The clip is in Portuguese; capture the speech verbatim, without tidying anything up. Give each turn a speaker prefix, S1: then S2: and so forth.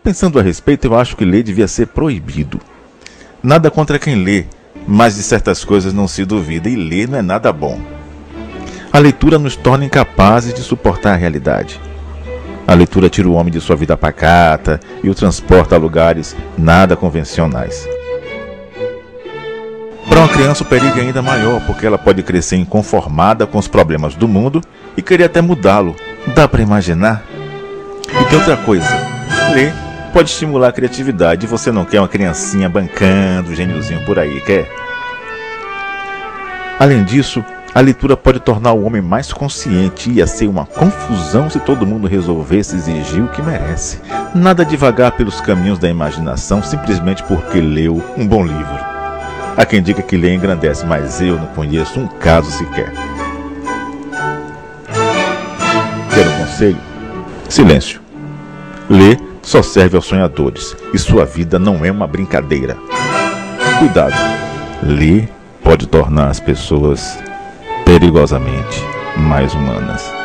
S1: Pensando a respeito, eu acho que ler devia ser proibido. Nada contra quem lê, mas de certas coisas não se duvida, e ler não é nada bom. A leitura nos torna incapazes de suportar a realidade. A leitura tira o homem de sua vida pacata e o transporta a lugares nada convencionais. Para uma criança o perigo é ainda maior, porque ela pode crescer inconformada com os problemas do mundo e querer até mudá-lo. Dá para imaginar? E tem outra coisa, ler pode estimular a criatividade e você não quer uma criancinha bancando o gêniozinho por aí, quer? Além disso, a leitura pode tornar o homem mais consciente e ia ser uma confusão se todo mundo resolvesse exigir o que merece. Nada de vagar pelos caminhos da imaginação simplesmente porque leu um bom livro. Há quem diga que ler engrandece, mas eu não conheço um caso sequer. Quer um conselho? Silêncio. Ler só serve aos sonhadores e sua vida não é uma brincadeira. Cuidado. Ler pode tornar as pessoas perigosamente mais humanas.